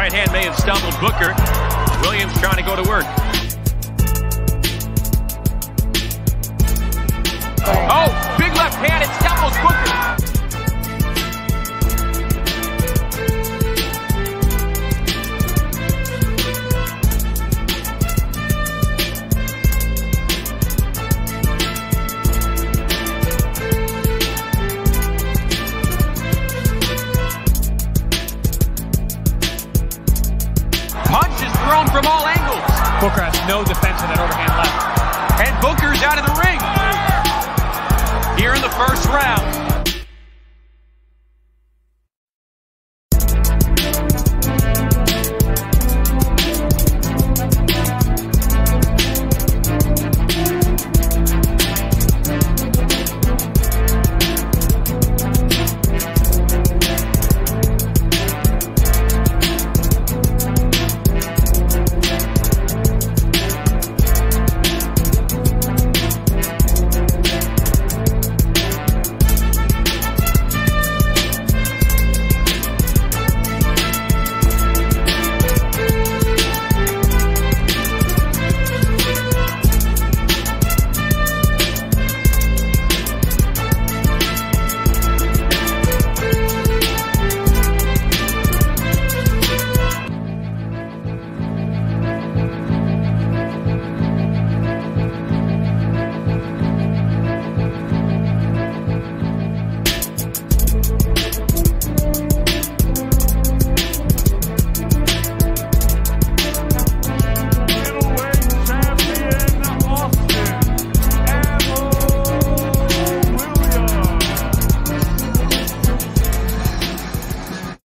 right hand may have stumbled Booker. Williams trying to go to work. Oh, big left hand, it stumbles Booker. Punch is thrown from all angles. Booker has no defense in that overhand left. And Booker's out of the ring here in the first round.